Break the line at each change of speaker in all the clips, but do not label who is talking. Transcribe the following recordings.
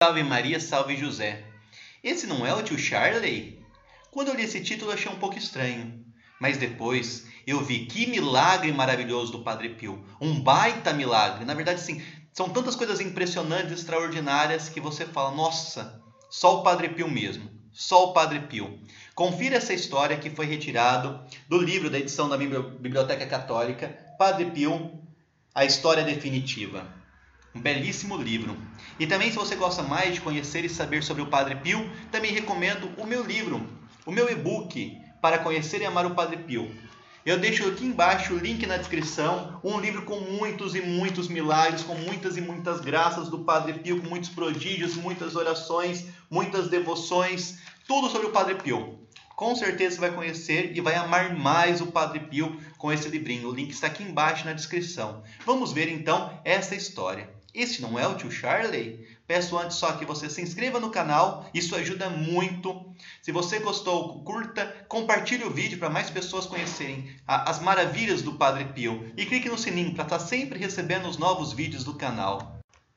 Salve Maria, salve José. Esse não é o tio Charlie? Quando eu li esse título eu achei um pouco estranho. Mas depois eu vi que milagre maravilhoso do Padre Pio. Um baita milagre. Na verdade, sim, são tantas coisas impressionantes, extraordinárias, que você fala, nossa, só o Padre Pio mesmo. Só o Padre Pio. Confira essa história que foi retirado do livro da edição da Biblioteca Católica, Padre Pio, A História Definitiva. Um belíssimo livro. E também, se você gosta mais de conhecer e saber sobre o Padre Pio, também recomendo o meu livro, o meu e-book, para conhecer e amar o Padre Pio. Eu deixo aqui embaixo o link na descrição, um livro com muitos e muitos milagres, com muitas e muitas graças do Padre Pio, com muitos prodígios, muitas orações, muitas devoções, tudo sobre o Padre Pio. Com certeza você vai conhecer e vai amar mais o Padre Pio com esse livrinho. O link está aqui embaixo na descrição. Vamos ver então essa história. Este não é o tio Charlie? Peço antes só que você se inscreva no canal, isso ajuda muito. Se você gostou, curta, compartilhe o vídeo para mais pessoas conhecerem as maravilhas do Padre Pio. E clique no sininho para estar sempre recebendo os novos vídeos do canal.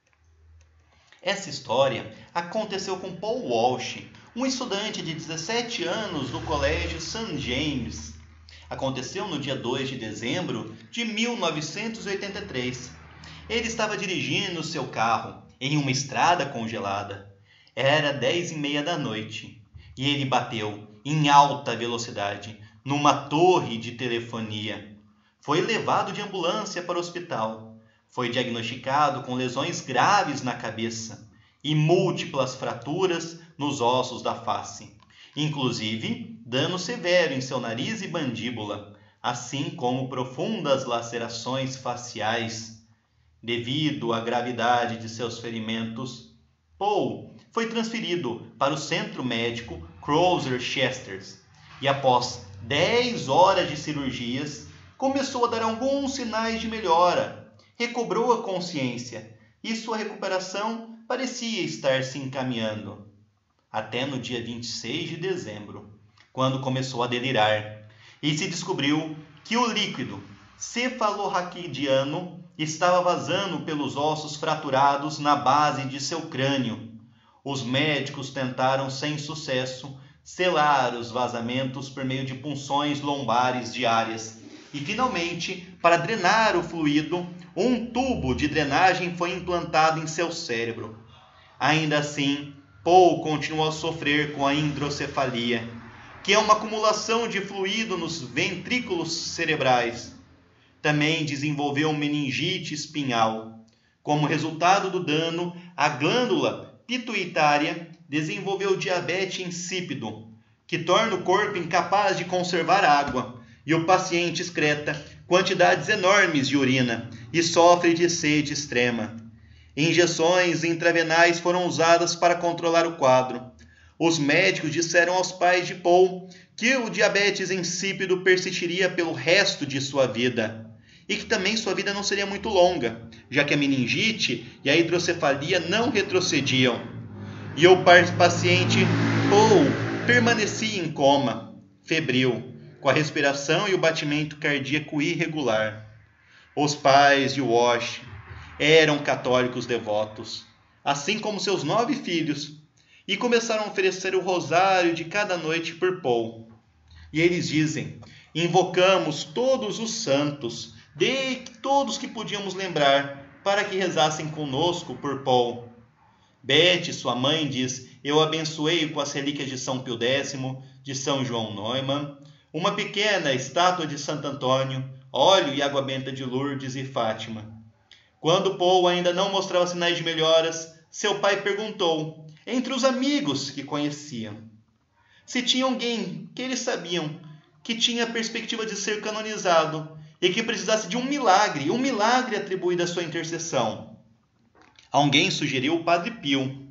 Essa história aconteceu com Paul Walsh, um estudante de 17 anos do Colégio St. James. Aconteceu no dia 2 de dezembro de 1983. Ele estava dirigindo seu carro em uma estrada congelada. Era 10h30 da noite e ele bateu em alta velocidade numa torre de telefonia. Foi levado de ambulância para o hospital. Foi diagnosticado com lesões graves na cabeça e múltiplas fraturas nos ossos da face, inclusive dano severo em seu nariz e mandíbula, assim como profundas lacerações faciais. Devido à gravidade de seus ferimentos, Paul foi transferido para o centro médico Crozer Chester e, após 10 horas de cirurgias, começou a dar alguns sinais de melhora. Recobrou a consciência e sua recuperação parecia estar se encaminhando. Até no dia 26 de dezembro, quando começou a delirar e se descobriu que o líquido cefalorraquidiano estava vazando pelos ossos fraturados na base de seu crânio. Os médicos tentaram sem sucesso selar os vazamentos por meio de punções lombares diárias. E finalmente, para drenar o fluido, um tubo de drenagem foi implantado em seu cérebro. Ainda assim, Paul continuou a sofrer com a hidrocefalia, que é uma acumulação de fluido nos ventrículos cerebrais. Também desenvolveu meningite espinhal. Como resultado do dano, a glândula pituitária desenvolveu diabetes insípido, que torna o corpo incapaz de conservar água, e o paciente excreta quantidades enormes de urina e sofre de sede extrema. Injeções intravenais foram usadas para controlar o quadro. Os médicos disseram aos pais de Paul que o diabetes insípido persistiria pelo resto de sua vida e que também sua vida não seria muito longa, já que a meningite e a hidrocefalia não retrocediam. E o paciente Paul permanecia em coma, febril, com a respiração e o batimento cardíaco irregular. Os pais de Walsh eram católicos devotos, assim como seus 9 filhos, e começaram a oferecer o rosário de cada noite por Paul. E eles dizem: invocamos todos os santos, de todos que podíamos lembrar, para que rezassem conosco por Paul. Beth, sua mãe, diz: eu abençoei com as relíquias de São Pio X, de São João Neumann, uma pequena estátua de Santo Antônio, óleo e água benta de Lourdes e Fátima. Quando Paul ainda não mostrava sinais de melhoras, seu pai perguntou, entre os amigos que conheciam, se tinha alguém que eles sabiam que tinha a perspectiva de ser canonizado e que precisasse de um milagre atribuído à sua intercessão. Alguém sugeriu o Padre Pio.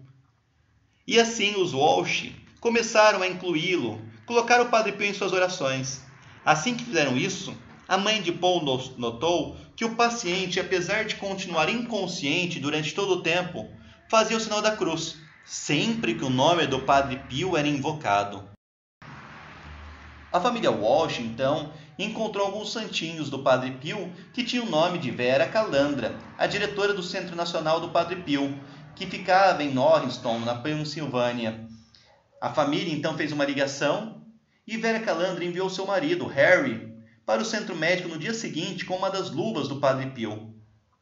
E assim os Walsh começaram a incluí-lo, colocar o Padre Pio em suas orações. Assim que fizeram isso, a mãe de Paul notou que o paciente, apesar de continuar inconsciente durante todo o tempo, fazia o sinal da cruz, sempre que o nome do Padre Pio era invocado. A família Walsh, então, encontrou alguns santinhos do Padre Pio que tinham o nome de Vera Calandra, a diretora do Centro Nacional do Padre Pio, que ficava em Norristown, na Pensilvânia. A família então fez uma ligação e Vera Calandra enviou seu marido, Harry, para o centro médico no dia seguinte com uma das luvas do Padre Pio.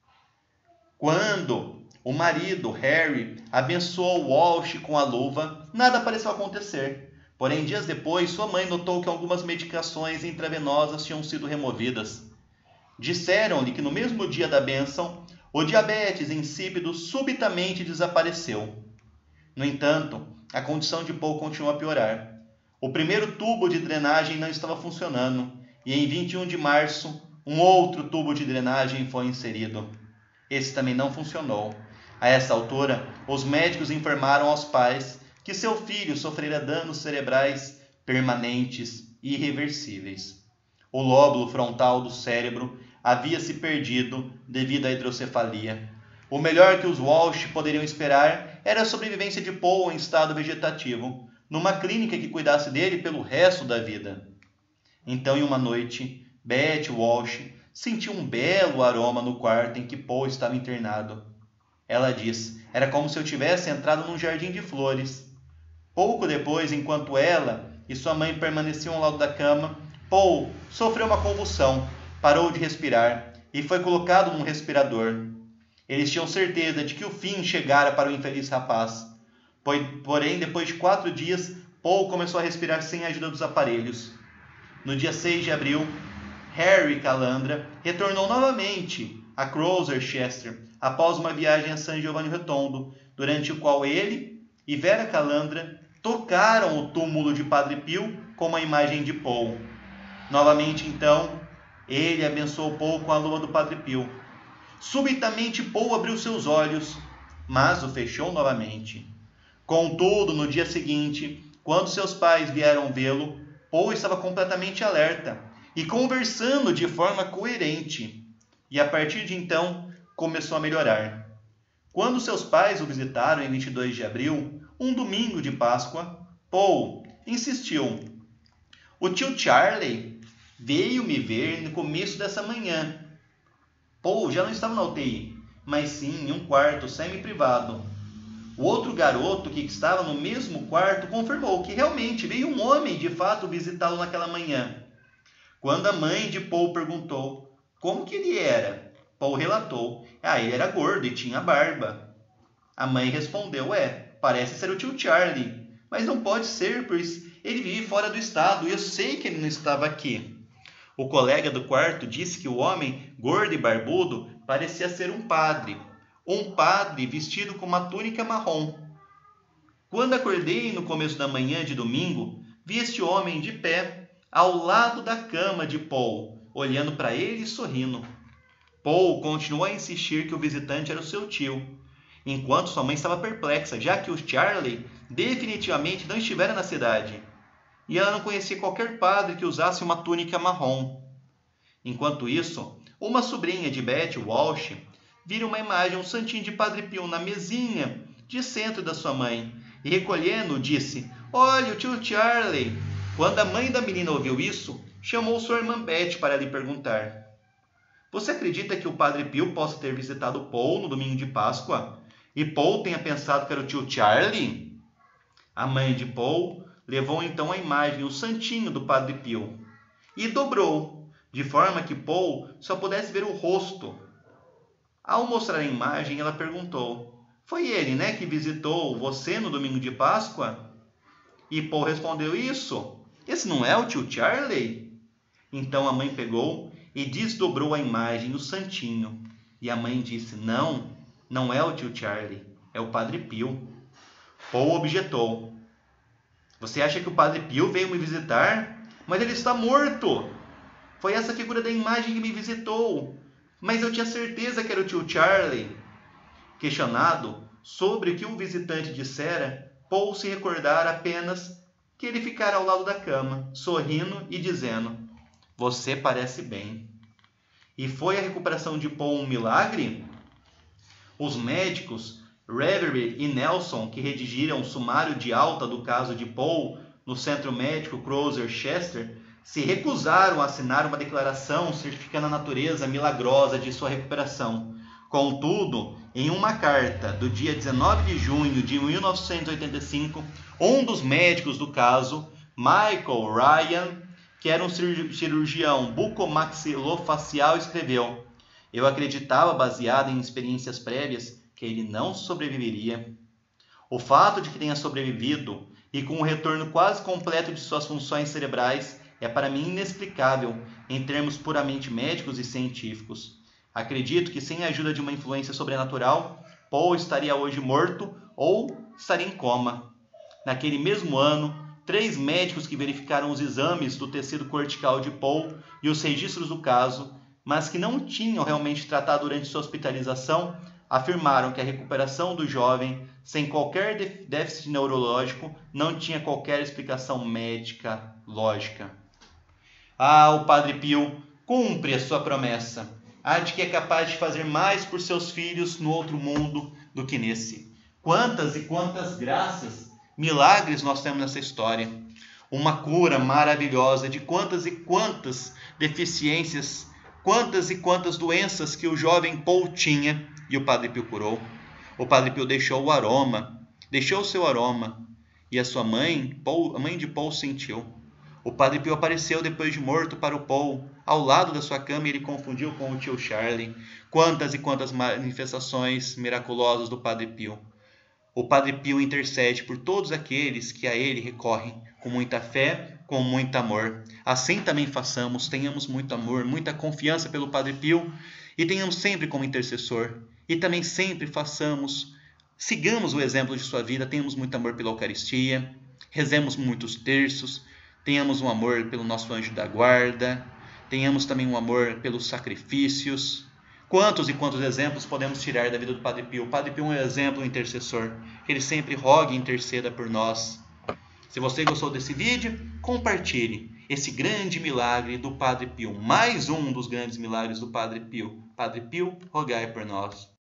Quando o marido, Harry, abençoou Walsh com a luva, nada pareceu acontecer. Porém, dias depois, sua mãe notou que algumas medicações intravenosas tinham sido removidas. Disseram-lhe que no mesmo dia da bênção, o diabetes insípido subitamente desapareceu. No entanto, a condição de Paul continuou a piorar. O primeiro tubo de drenagem não estava funcionando e em 21 de março, um outro tubo de drenagem foi inserido. Esse também não funcionou. A essa altura, os médicos informaram aos pais que seu filho sofrera danos cerebrais permanentes e irreversíveis. O lóbulo frontal do cérebro havia se perdido devido à hidrocefalia. O melhor que os Walsh poderiam esperar era a sobrevivência de Paul em estado vegetativo, numa clínica que cuidasse dele pelo resto da vida. Então, em uma noite, Beth Walsh sentiu um belo aroma no quarto em que Paul estava internado. Ela diz, era como se eu tivesse entrado num jardim de flores. Pouco depois, enquanto ela e sua mãe permaneciam ao lado da cama, Paul sofreu uma convulsão, parou de respirar e foi colocado num respirador. Eles tinham certeza de que o fim chegara para o infeliz rapaz. Porém, depois de 4 dias, Paul começou a respirar sem a ajuda dos aparelhos. No dia 6 de abril, Harry Calandra retornou novamente a Gloucester após uma viagem a San Giovanni Rotondo, durante o qual ele e Vera Calandra tocaram o túmulo de Padre Pio com uma imagem de Paul. Novamente, então, ele abençoou Paul com a luva do Padre Pio. Subitamente, Paul abriu seus olhos, mas o fechou novamente. Contudo, no dia seguinte, quando seus pais vieram vê-lo, Paul estava completamente alerta e conversando de forma coerente. E a partir de então, começou a melhorar. Quando seus pais o visitaram em 22 de abril, um domingo de Páscoa, Paul insistiu. O tio Charlie veio me ver no começo dessa manhã. Paul já não estava na UTI, mas sim em um quarto semi-privado. O outro garoto que estava no mesmo quarto confirmou que realmente veio um homem de fato visitá-lo naquela manhã. Quando a mãe de Paul perguntou como que ele era, Paul relatou, ele era gordo e tinha barba. A mãe respondeu, parece ser o tio Charlie, mas não pode ser, pois ele vive fora do estado e eu sei que ele não estava aqui. O colega do quarto disse que o homem, gordo e barbudo, parecia ser um padre vestido com uma túnica marrom. Quando acordei no começo da manhã de domingo, vi este homem de pé, ao lado da cama de Paul, olhando para ele e sorrindo. Paul continuou a insistir que o visitante era o seu tio, enquanto sua mãe estava perplexa, já que o Charlie definitivamente não estivera na cidade, e ela não conhecia qualquer padre que usasse uma túnica marrom. Enquanto isso, uma sobrinha de Beth Walsh vira uma imagem, um santinho de Padre Pio na mesinha de centro da sua mãe, e recolhendo, disse, olha, o tio Charlie. Quando a mãe da menina ouviu isso, chamou sua irmã Beth para lhe perguntar, você acredita que o Padre Pio possa ter visitado Paul no domingo de Páscoa? E Paul tenha pensado que era o tio Charlie? A mãe de Paul levou então a imagem, o santinho do Padre Pio, e dobrou, de forma que Paul só pudesse ver o rosto. Ao mostrar a imagem, ela perguntou, foi ele, que visitou você no domingo de Páscoa? E Paul respondeu, isso, esse não é o tio Charlie? Então a mãe pegou e desdobrou a imagem, o santinho. E a mãe disse, não é o tio Charlie, é o Padre Pio. Paul objetou, você acha que o Padre Pio veio me visitar? Mas ele está morto. Foi essa figura da imagem que me visitou. Mas eu tinha certeza que era o tio Charlie. Questionado sobre o que o visitante dissera, Paul se recordara apenas que ele ficara ao lado da cama, sorrindo e dizendo, você parece bem. E foi a recuperação de Paul um milagre? Os médicos Reverie e Nelson, que redigiram o sumário de alta do caso de Paul no Centro Médico Gloucester, se recusaram a assinar uma declaração certificando a natureza milagrosa de sua recuperação. Contudo, em uma carta do dia 19 de junho de 1985, um dos médicos do caso, Michael Ryan, que era um cirurgião bucomaxilofacial, escreveu: "Eu acreditava, baseado em experiências prévias, que ele não sobreviveria. O fato de que tenha sobrevivido e com o retorno quase completo de suas funções cerebrais é para mim inexplicável em termos puramente médicos e científicos. Acredito que sem a ajuda de uma influência sobrenatural, Paul estaria hoje morto ou estaria em coma." Naquele mesmo ano, 3 médicos que verificaram os exames do tecido cortical de Paul e os registros do caso, mas que não tinham realmente tratado durante sua hospitalização, afirmaram que a recuperação do jovem, sem qualquer déficit neurológico, não tinha qualquer explicação médica lógica. O Padre Pio cumpre a sua promessa. Há de que é capaz de fazer mais por seus filhos no outro mundo do que nesse. Quantas e quantas graças, milagres nós temos nessa história. Uma cura maravilhosa de quantas e quantas deficiências, quantas e quantas doenças que o jovem Paul tinha e o Padre Pio curou. O Padre Pio deixou o seu aroma, e a sua mãe, a mãe de Paul, sentiu. O Padre Pio apareceu depois de morto para o Paul, ao lado da sua cama, e ele confundiu com o tio Charlie. Quantas e quantas manifestações miraculosas do Padre Pio. O Padre Pio intercede por todos aqueles que a ele recorrem, com muita fé, com muito amor. Assim também façamos, tenhamos muito amor, muita confiança pelo Padre Pio, e tenhamos sempre como intercessor. E também sempre sigamos o exemplo de sua vida, tenhamos muito amor pela Eucaristia, rezemos muitos terços, tenhamos um amor pelo nosso anjo da guarda, tenhamos também um amor pelos sacrifícios. Quantos e quantos exemplos podemos tirar da vida do Padre Pio? O Padre Pio é um exemplo intercessor, que ele sempre rogue e interceda por nós. Se você gostou desse vídeo, compartilhe esse grande milagre do Padre Pio, mais um dos grandes milagres do Padre Pio. Padre Pio, rogai por nós.